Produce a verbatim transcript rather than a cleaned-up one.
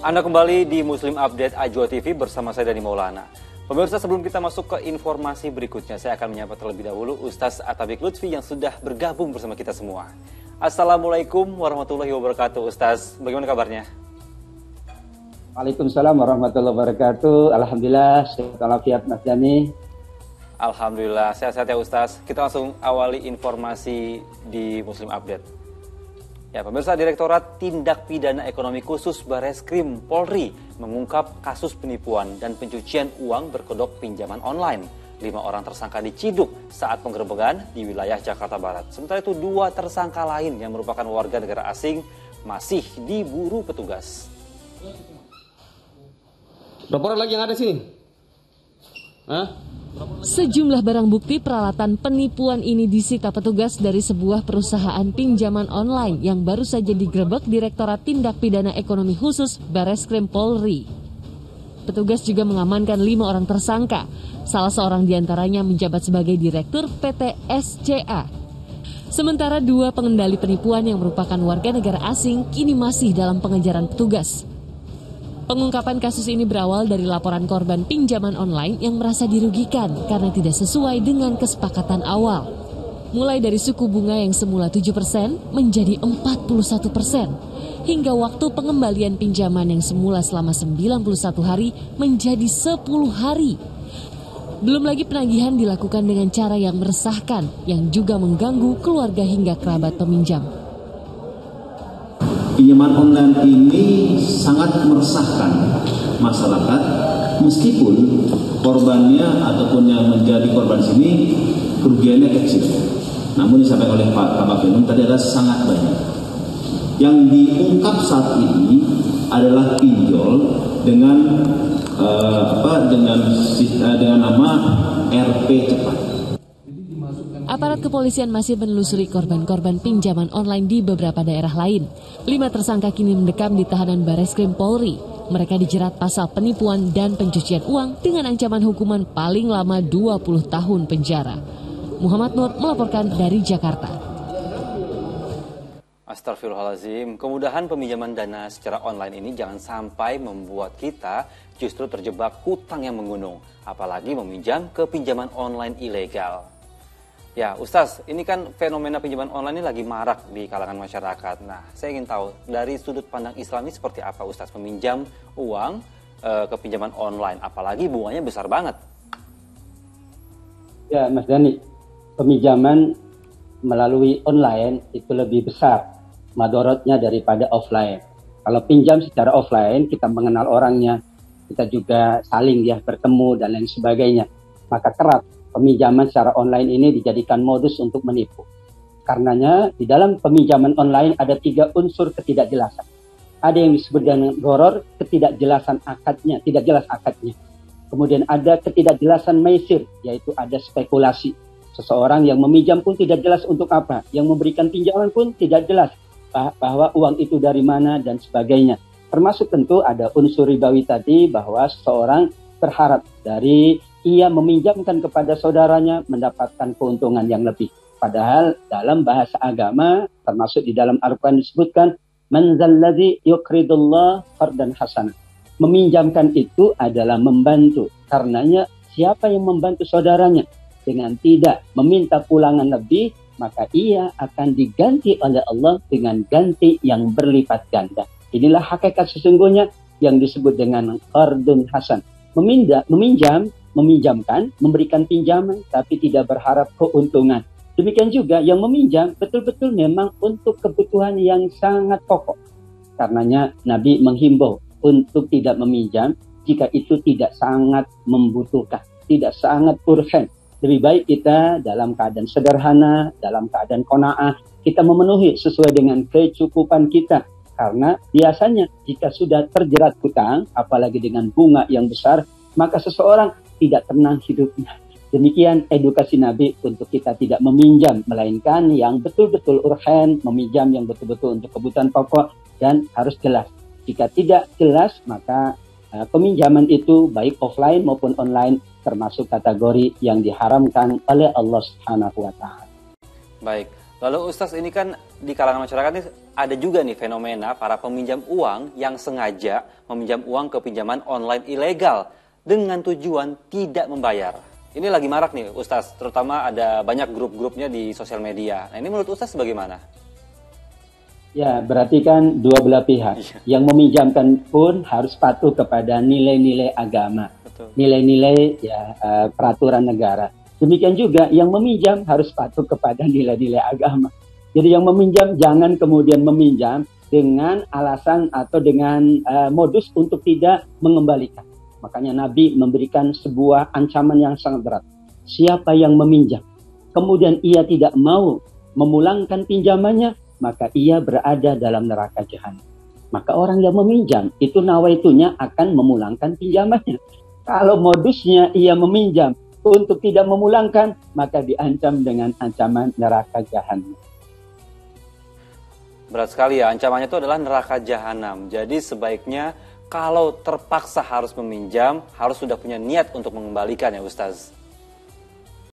Anda kembali di Muslim Update Ajwa T V bersama saya Dani Maulana. Pemirsa, sebelum kita masuk ke informasi berikutnya, saya akan menyapa terlebih dahulu Ustaz Atabik Lutfi yang sudah bergabung bersama kita semua. Assalamualaikum warahmatullahi wabarakatuh. Ustaz, bagaimana kabarnya? Waalaikumsalam warahmatullahi wabarakatuh. Alhamdulillah, sehat walafiat Mas Dani. Alhamdulillah, sehat-sehat ya Ustaz. Kita langsung awali informasi di Muslim Update. Ya, pemirsa, Direktorat Tindak Pidana Ekonomi Khusus Bareskrim Polri mengungkap kasus penipuan dan pencucian uang berkedok pinjaman online. Lima orang tersangka diciduk saat penggerebekan di wilayah Jakarta Barat. Sementara itu, dua tersangka lain yang merupakan warga negara asing masih diburu petugas. Berapa orang lagi yang ada sini? Hah? Sejumlah barang bukti peralatan penipuan ini disita petugas dari sebuah perusahaan pinjaman online yang baru saja digerebek Direktorat Tindak Pidana Ekonomi Khusus Bareskrim Polri. Petugas juga mengamankan lima orang tersangka. Salah seorang diantaranya menjabat sebagai Direktur P T S C A. Sementara dua pengendali penipuan yang merupakan warga negara asing kini masih dalam pengejaran petugas. Pengungkapan kasus ini berawal dari laporan korban pinjaman online yang merasa dirugikan karena tidak sesuai dengan kesepakatan awal. Mulai dari suku bunga yang semula tujuh persen menjadi empat puluh satu persen, hingga waktu pengembalian pinjaman yang semula selama sembilan puluh satu hari menjadi sepuluh hari. Belum lagi penagihan dilakukan dengan cara yang meresahkan, yang juga mengganggu keluarga hingga kerabat peminjam. Pinjaman online ini sangat meresahkan masyarakat, meskipun korbannya ataupun yang menjadi korban sini kerugiannya kecil. Namun disampaikan oleh Pak Kabak Penum tadi adalah sangat banyak. Yang diungkap saat ini adalah pinjol dengan uh, apa dengan dengan nama R P cepat. Aparat kepolisian masih menelusuri korban-korban pinjaman online di beberapa daerah lain. Lima tersangka kini mendekam di tahanan Bareskrim Polri. Mereka dijerat pasal penipuan dan pencucian uang dengan ancaman hukuman paling lama dua puluh tahun penjara. Muhammad Nur melaporkan dari Jakarta. Astagfirullahaladzim, kemudahan peminjaman dana secara online ini jangan sampai membuat kita justru terjebak hutang yang menggunung, apalagi meminjam ke pinjaman online ilegal. Ya, Ustaz, ini kan fenomena pinjaman online ini lagi marak di kalangan masyarakat. Nah, saya ingin tahu dari sudut pandang Islami seperti apa, Ustaz, meminjam uang e, ke pinjaman online, apalagi bunganya besar banget. Ya, Mas Dani, peminjaman melalui online itu lebih besar madorotnya daripada offline. Kalau pinjam secara offline, kita mengenal orangnya, kita juga saling ya bertemu dan lain sebagainya, maka kerap peminjaman secara online ini dijadikan modus untuk menipu. Karenanya di dalam peminjaman online ada tiga unsur ketidakjelasan. Ada yang disebut dengan goror, ketidakjelasan akadnya, tidak jelas akadnya. Kemudian ada ketidakjelasan maisir, yaitu ada spekulasi. Seseorang yang meminjam pun tidak jelas untuk apa, yang memberikan pinjaman pun tidak jelas bahwa uang itu dari mana dan sebagainya. Termasuk tentu ada unsur ribawi tadi, bahwa seseorang berharap dari ia meminjamkan kepada saudaranya mendapatkan keuntungan yang lebih. Padahal dalam bahasa agama, termasuk di dalam Al-Quran disebutkan, man zalladzi yuqridullah qardan hasanah. Meminjamkan itu adalah membantu. Karenanya siapa yang membantu saudaranya dengan tidak meminta pulangan lebih, maka ia akan diganti oleh Allah dengan ganti yang berlipat ganda. Inilah hakikat sesungguhnya yang disebut dengan qardun hasan. Meminda, meminjam, meminjamkan, memberikan pinjaman, tapi tidak berharap keuntungan. Demikian juga yang meminjam betul-betul memang untuk kebutuhan yang sangat pokok. Karenanya Nabi menghimbau untuk tidak meminjam jika itu tidak sangat membutuhkan, tidak sangat urgen. Lebih baik kita dalam keadaan sederhana, dalam keadaan qanaah, kita memenuhi sesuai dengan kecukupan kita. Karena biasanya jika sudah terjerat hutang, apalagi dengan bunga yang besar, maka seseorang tidak tenang hidupnya. Demikian edukasi Nabi untuk kita tidak meminjam, melainkan yang betul-betul urgen, meminjam yang betul-betul untuk kebutuhan pokok dan harus jelas. Jika tidak jelas, maka uh, peminjaman itu baik offline maupun online termasuk kategori yang diharamkan oleh Allah Subhanahu wa taala. Baik. Lalu Ustaz, ini kan di kalangan masyarakat ini ada juga nih fenomena para peminjam uang yang sengaja meminjam uang ke pinjaman online ilegal dengan tujuan tidak membayar. Ini lagi marak nih Ustaz, terutama ada banyak grup-grupnya di sosial media. Nah ini menurut Ustaz bagaimana? Ya, berarti kan dua belah pihak. Yang meminjamkan pun harus patuh kepada nilai-nilai agama, nilai-nilai ya uh, peraturan negara. Demikian juga yang meminjam harus patuh kepada nilai-nilai agama. Jadi yang meminjam jangan kemudian meminjam dengan alasan atau dengan uh, modus untuk tidak mengembalikan. Makanya Nabi memberikan sebuah ancaman yang sangat berat. Siapa yang meminjam, kemudian ia tidak mau memulangkan pinjamannya, maka ia berada dalam neraka jahanam. Maka orang yang meminjam, itu nawaitunya akan memulangkan pinjamannya. Kalau modusnya ia meminjam untuk tidak memulangkan, maka diancam dengan ancaman neraka jahanam. Berat sekali ya, ancamannya itu adalah neraka jahanam. Jadi sebaiknya kalau terpaksa harus meminjam, harus sudah punya niat untuk mengembalikan ya Ustaz.